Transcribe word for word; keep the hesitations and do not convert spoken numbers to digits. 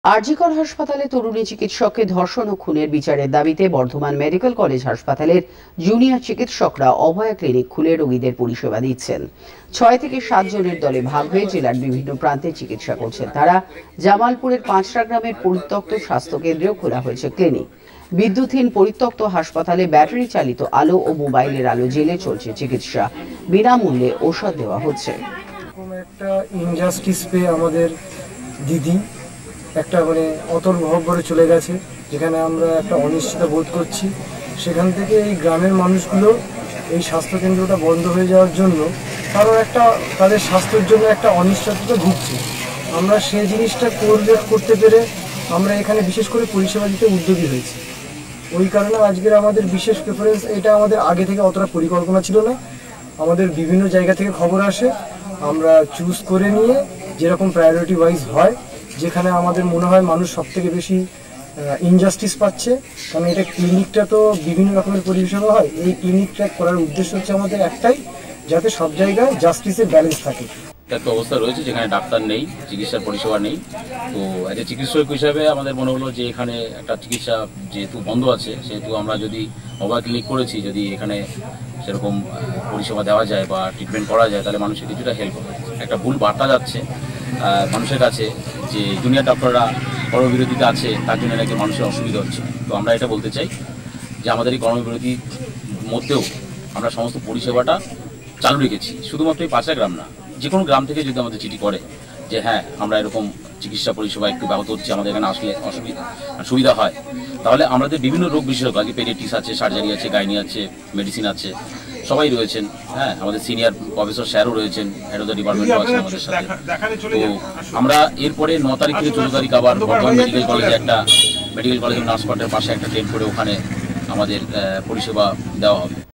আরজিকর হাসপাতালে তরুণী চিকিৎসককে ধর্ষণ ও খুনের বিচারের দাবিতে বর্ধমান মেডিকেল কলেজ হাসপাতালের জুনিয়র চিকিৎসকরা অভয়া ক্লিনিক খুলে রোগীদের পরিষেবা দিচ্ছেন। ছয় থেকে সাত জনের দলে ভাগ হয়ে জেলার বিভিন্ন প্রান্তে চিকিৎসা করছেন তারা। জামালপুরের পাঁচটা গ্রামের পরিত্যক্ত স্বাস্থ্য কেন্দ্রেও খোলা হয়েছে ক্লিনিক। বিদ্যুৎহীন পরিত্যক্ত হাসপাতালে ব্যাটারি চালিত আলো ও মোবাইলের আলো জ্বেলে চলছে চিকিৎসা। বিনামূল্যে ঔষধ দেওয়া হচ্ছে। একটা ইনজাস্টিস পেয়ে আমাদের দিদি একটা মানে অতল গহ্বরে চলে গেছে, যেখানে আমরা একটা অনিশ্চয়তা বোধ করছি। সেখান থেকে এই গ্রামের মানুষগুলো এই স্বাস্থ্যকেন্দ্রটা বন্ধ হয়ে যাওয়ার জন্য কারণ একটা তাদের স্বাস্থ্যের জন্য একটা অনিশ্চয়তা ভুগছে। আমরা সেই জিনিসটা করলে করতে পেরে আমরা এখানে বিশেষ করে পরিষেবা দিতে উদ্যোগী হয়েছি। ওই কারণে আজকের আমাদের বিশেষ প্রেফারেন্স, এটা আমাদের আগে থেকে অতটা পরিকল্পনা ছিল না। আমাদের বিভিন্ন জায়গা থেকে খবর আসে, আমরা চুজ করে নিয়ে যেরকম প্রায়োরিটি ওয়াইজ হয়, যেখানে আমাদের মনে হয় মানুষ সব থেকে বেশি ইনজাস্টিস পাচ্ছে, কারণ এটা ক্লিনিকটা তো বিভিন্ন রকমের পরিষেবা হয়। এই ক্লিনিকটা করার উদ্দেশ্য হচ্ছে আমাদের একটাই, যাতে সব জায়গায় জাস্টিসের ব্যালেন্স থাকে। একটা অবস্থা রয়েছে যেখানে ডাক্তার নেই, চিকিৎসার পরিষেবা নেই। তো এজ এ চিকিৎসক হিসাবে আমাদের মনে হলো যে এখানে একটা চিকিৎসা যেহেতু বন্ধ আছে, সেহেতু আমরা যদি মোবাইল ক্লিনিক করেছি, যদি এখানে সেরকম পরিষেবা দেওয়া যায় বা ট্রিটমেন্ট করা যায়, তাহলে মানুষের কিছুটা হেল্প হবে। একটা ভুল বার্তা যাচ্ছে মানুষের কাছে যে জুনিয়র ডক্টররা কর্মবিরতিতে আছে, তার জন্য নাকি মানুষের অসুবিধা হচ্ছে। তো আমরা এটা বলতে চাই যে আমাদের এই কর্মবিরতির মধ্যেও আমরা সমস্ত পরিষেবাটা চালু রেখেছি। শুধুমাত্র এই পাঁচটা গ্রাম না, যে কোনো গ্রাম থেকে যদি আমাদের চিঠি করে যে হ্যাঁ আমরা এরকম চিকিৎসা পরিষেবা একটু ব্যাহত হচ্ছে, আমাদের এখানে আসলে অসুবিধা সুবিধা হয়, তাহলে আমাদের বিভিন্ন রোগ বিশেষজ্ঞ, আগে পেডিয়াট্রিক্স আছে, সার্জারি আছে, গাইনি আছে, মেডিসিন আছে, সবাই রয়েছেন। হ্যাঁ, আমাদের সিনিয়র প্রফেসর স্যারও রয়েছেন, হেড অফ দ্য ডিপার্টমেন্টও আছেন আমাদের সাথে। তো আমরা এরপরে ন তারিখ থেকে চৌদ্দ তারিখ আবার বর্ধমান মেডিকেল কলেজে একটা মেডিকেল কলেজের নার্স কোয়ার্টারের পাশে একটা টেন্ট করে ওখানে আমাদের পরিষেবা দেওয়া হবে।